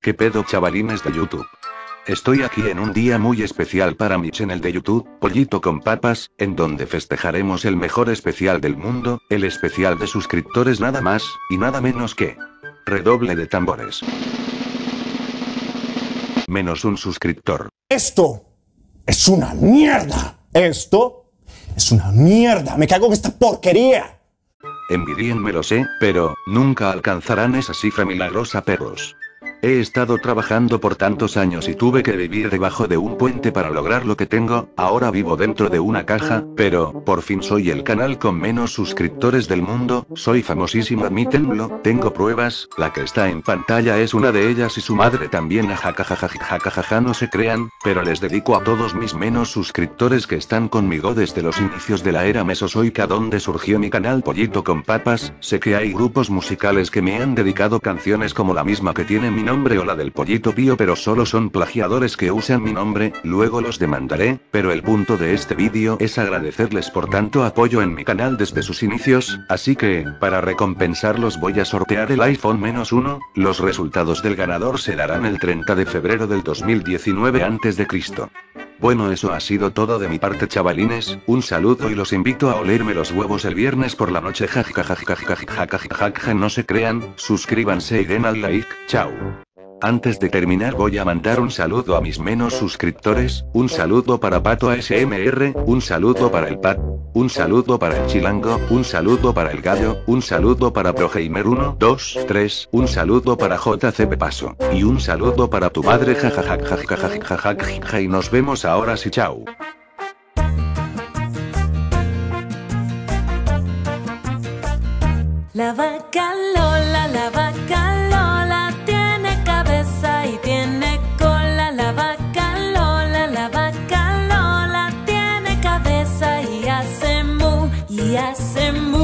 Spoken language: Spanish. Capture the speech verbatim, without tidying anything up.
¿Qué pedo, chavalines de YouTube? Estoy aquí en un día muy especial para mi channel de YouTube, Pollito con Papas, en donde festejaremos el mejor especial del mundo, el especial de suscriptores nada más, y nada menos que... redoble de tambores. Menos un suscriptor. Esto es una mierda. Esto es una mierda. Me cago en esta porquería. Envidíenme, lo sé, pero nunca alcanzarán esa cifra milagrosa, perros. He estado trabajando por tantos años y tuve que vivir debajo de un puente para lograr lo que tengo. Ahora vivo dentro de una caja, pero por fin soy el canal con menos suscriptores del mundo. Soy famosísimo, admítenlo. Tengo pruebas. La que está en pantalla es una de ellas y su madre también. Jajajajajajaja, no se crean, pero les dedico a todos mis menos suscriptores que están conmigo desde los inicios de la era mesozoica, donde surgió mi canal Pollito con Papas. Sé que hay grupos musicales que me han dedicado canciones como la misma que tiene mi nombre o la del Pollito Pío, pero solo son plagiadores que usan mi nombre. Luego los demandaré, pero el punto de este vídeo es agradecerles por tanto apoyo en mi canal desde sus inicios, así que, para recompensarlos voy a sortear el iPhone menos uno. Los resultados del ganador se darán el treinta de febrero del dos mil diecinueve antes de Cristo. Bueno, eso ha sido todo de mi parte, chavalines. Un saludo y los invito a olerme los huevos el viernes por la noche. Jajajajajajajajajaja, no se crean, suscríbanse y den al like. Chao. Antes de terminar voy a mandar un saludo a mis menos suscriptores, un saludo para Pato A S M R, un saludo para el Pat, un saludo para el Chilango, un saludo para el Gallo, un saludo para ProGamer uno, dos, tres, un saludo para J C Paso, y un saludo para tu madre. Jajajajajajajajajaja, y nos vemos ahora sí, chao. La vaca Lola, la vaca Lola, tiene cabeza y tiene cola. La vaca Lola, la vaca Lola, tiene cabeza y hace mu, y hace mu.